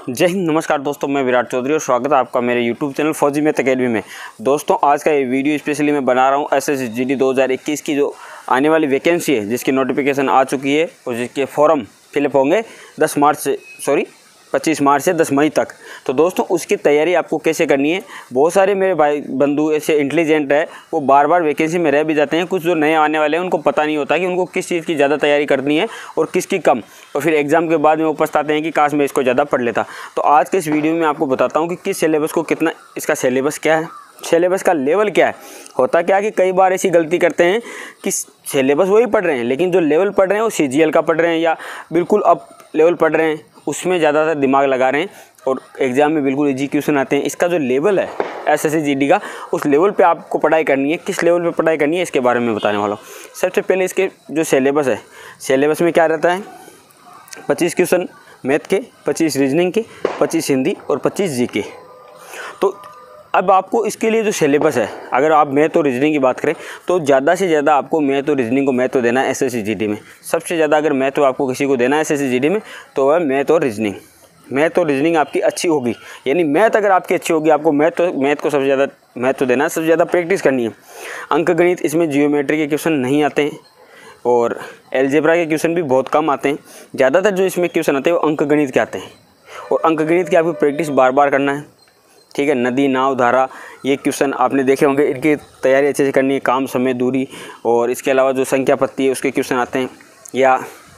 जय हिंद, नमस्कार दोस्तों, मैं विराट चौधरी और स्वागत है आपका मेरे YouTube channel Fauji math academy में। दोस्तों आज का ये वीडियो स्पेशली मैं बना रहा हूँ SSGD 2021 की जो आने वाली वैकेंसी है, जिसकी नोटिफिकेशन आ चुकी है और जिसके फॉर्म फिलअप होंगे 25 मार्च से 10 मई तक। तो दोस्तों उसकी तैयारी आपको कैसे करनी है। बहुत सारे मेरे भाई बंधु ऐसे इंटेलिजेंट है, वो बार बार वैकेंसी में रह भी जाते हैं। कुछ जो नए आने वाले हैं उनको पता नहीं होता कि उनको किस चीज़ की ज़्यादा तैयारी करनी है और किसकी कम, और फिर एग्ज़ाम के बाद में वो पछताते हैं कि काश मैं इसको ज़्यादा पढ़ लेता। तो आज के इस वीडियो में आपको बताता हूँ कि किस सिलेबस को कितना, इसका सिलेबस क्या है, सिलेबस का लेवल क्या है। होता क्या कि कई बार ऐसी गलती करते हैं कि सिलेबस वही पढ़ रहे हैं, लेकिन जो लेवल पढ़ रहे हैं वो CGL का पढ़ रहे हैं या बिल्कुल अप लेवल पढ़ रहे हैं, उसमें ज़्यादातर दिमाग लगा रहे हैं और एग्ज़ाम में बिल्कुल इजी क्वेश्चन आते हैं। इसका जो लेवल है SSGD का, उस लेवल पे आपको पढ़ाई करनी है। किस लेवल पे पढ़ाई करनी है इसके बारे में बताने वाला हूँ। सबसे पहले इसके जो सिलेबस है, सिलेबस में क्या रहता है, 25 क्वेश्चन मैथ के, 25 रीजनिंग के, 25 हिंदी और 25 GK। तो अब आपको इसके लिए जो सिलेबस है, अगर आप मैथ और रीजनिंग की बात करें तो ज़्यादा से ज़्यादा आपको मैथ और रीजनिंग को महत्व देना है SSGD में। सबसे ज़्यादा अगर महत्व आपको किसी को देना है SSGD में तो वह मैथ और रीजनिंग। मैथ और रीजनिंग आपकी अच्छी होगी, यानी मैथ अगर आपकी अच्छी होगी, आपको मैथ को सबसे ज़्यादा महत्व देना है, सबसे ज़्यादा प्रैक्टिस करनी है। अंक गणित, इसमें जियोमेट्री के क्वेश्चन नहीं आते हैं और अलजेब्रा के क्वेश्चन भी बहुत कम आते हैं। ज़्यादातर जो इसमें क्वेश्चन आते हैं वो अंक गणित के आते हैं और अंक गणित की आपको प्रैक्टिस बार बार करना है। ठीक है, नदी, नाव, धारा, ये क्वेश्चन आपने देखे होंगे, इनकी तैयारी अच्छे से करनी है। काम, समय, दूरी और इसके अलावा जो संख्या पत्ती है उसके क्वेश्चन आते हैं, या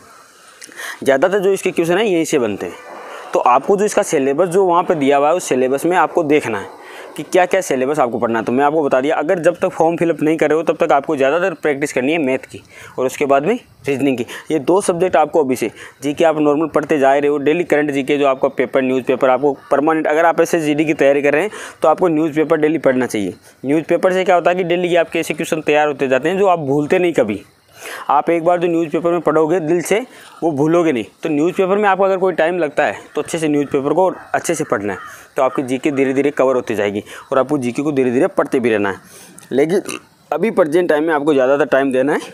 ज़्यादातर जो इसके क्वेश्चन हैं यहीं से बनते हैं। तो आपको जो इसका सिलेबस जो वहाँ पे दिया हुआ है, उस सिलेबस में आपको देखना है कि क्या क्या सिलेबस आपको पढ़ना है। तो मैं आपको बता दिया, अगर जब तक फॉर्म फिलअप नहीं कर रहे हो तब तक आपको ज़्यादातर प्रैक्टिस करनी है मैथ की और उसके बाद में रीजनिंग की। ये दो सब्जेक्ट आपको अभी से GK आप नॉर्मल पढ़ते जा रहे हो, डेली करंट GK जो आपका पेपर, न्यूज़पेपर आपको परमानेंट, अगर आप SSGD की तैयारी कर रहे हैं तो आपको न्यूज़पेपर डेली पढ़ना चाहिए। न्यूज़पेपर से क्या होता है कि डेली के आपके ऐसे क्वेश्चन तैयार होते जाते हैं जो आप भूलते नहीं कभी। आप एक बार जो न्यूज़पेपर में पढ़ोगे दिल से, वो भूलोगे नहीं। तो न्यूज़पेपर में आपको अगर कोई टाइम लगता है तो अच्छे से न्यूज़पेपर को अच्छे से पढ़ना है, तो आपकी GK धीरे धीरे कवर होती जाएगी और आपको GK को धीरे धीरे पढ़ते भी रहना है। लेकिन अभी प्रेजेंट टाइम में आपको ज़्यादातर टाइम देना है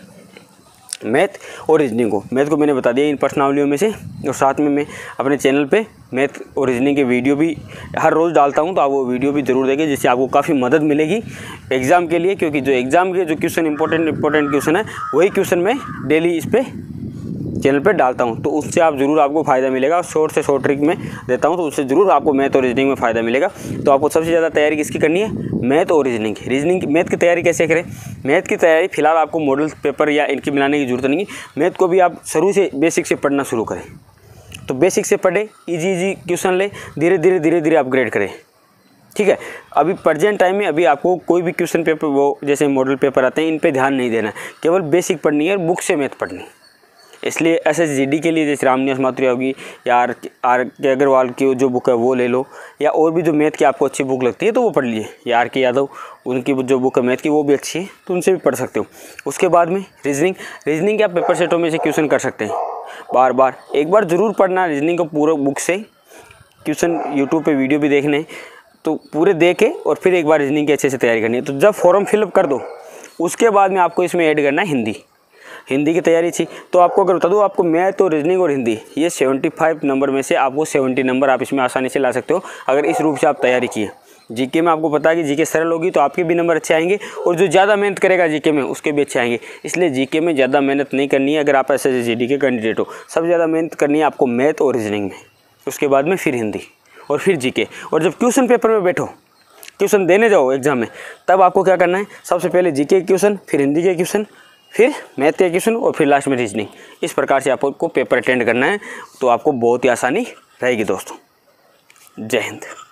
मैथ और रीजनिंग को। मैथ को मैंने बता दिया इन प्रश्नावलियों में से, और साथ में मैं अपने चैनल पे मैथ और रीजनिंग के वीडियो भी हर रोज़ डालता हूं, तो आप वो वीडियो भी ज़रूर देखें, जिससे आपको काफ़ी मदद मिलेगी एग्ज़ाम के लिए। क्योंकि जो एग्ज़ाम के जो क्वेश्चन इंपॉर्टेंट क्वेश्चन है, वही क्वेश्चन मैं डेली इस पर चैनल पे डालता हूं, तो उससे आप ज़रूर आपको फ़ायदा मिलेगा। शॉर्ट से शॉर्ट ट्रिक में देता हूं, तो उससे ज़रूर आपको मैथ और रीजनिंग में फ़ायदा मिलेगा। तो आपको सबसे ज़्यादा तैयारी किसकी करनी है, मैथ और रीजनिंग की। मैथ की तैयारी कैसे करें, मैथ की तैयारी फिलहाल आपको मॉडल पेपर या इनकी मिलाने की ज़रूरत नहीं है। मैथ को भी आप शुरू से बेसिक से पढ़ना शुरू करें। तो बेसिक से पढ़े, इजी क्वेश्चन ले, धीरे धीरे अपग्रेड करें। ठीक है, अभी प्रेजेंट टाइम में अभी आपको कोई भी क्वेश्चन पेपर, वो जैसे मॉडल पेपर आते हैं, इन पे ध्यान नहीं देना है, केवल बेसिक पढ़नी है और बुक से मैथ पढ़नी है। इसलिए SSGD के लिए जैसे रामनिवास माथुर होगी या आर के अग्रवाल की जो बुक है वो ले लो, या और भी जो मैथ की आपको अच्छी बुक लगती है तो वो पढ़ लीजिए, या RK यादव उनकी जो बुक है मैथ की वो भी अच्छी है, तो उनसे भी पढ़ सकते हो। उसके बाद में रीजनिंग के आप पेपर सेटों में से क्वेश्चन कर सकते हैं। बार बार एक बार ज़रूर पढ़ना रीजनिंग को पूरा बुक से, क्वेश्चन यूट्यूब पर वीडियो भी देखने, तो पूरे देखे और फिर एक बार रीजनिंग की अच्छे से तैयारी करनी है। तो जब फॉर्म फिलअप कर दो उसके बाद में आपको इसमें ऐड करना है हिंदी की तैयारी थी। तो आपको अगर बता दूँ, आपको मैथ और रीजनिंग और हिंदी, ये 75 नंबर में से आपको 70 नंबर आप इसमें आसानी से ला सकते हो, अगर इस रूप से आप तैयारी किए। GK में आपको पता है कि GK सरल होगी तो आपके भी नंबर अच्छे आएंगे, और जो ज़्यादा मेहनत करेगा GK में उसके भी अच्छे आएंगे। इसलिए GK में ज़्यादा मेहनत नहीं करनी है अगर आप SSGD के कैंडिडेट हो। सबसे ज़्यादा मेहनत करनी है आपको मैथ और रीजनिंग में, उसके बाद में फिर हिंदी और फिर GK। और जब क्वेश्चन पेपर में बैठो, क्वेश्चन देने जाओ एग्जाम में, तब आपको क्या करना है, सबसे पहले GK के क्वेश्चन, फिर हिंदी के क्वेश्चन, फिर मैथ के क्वेश्चन और फिर लास्ट में रीजनिंग। इस प्रकार से आपको पेपर अटेंड करना है, तो आपको बहुत ही आसानी रहेगी दोस्तों। जय हिंद।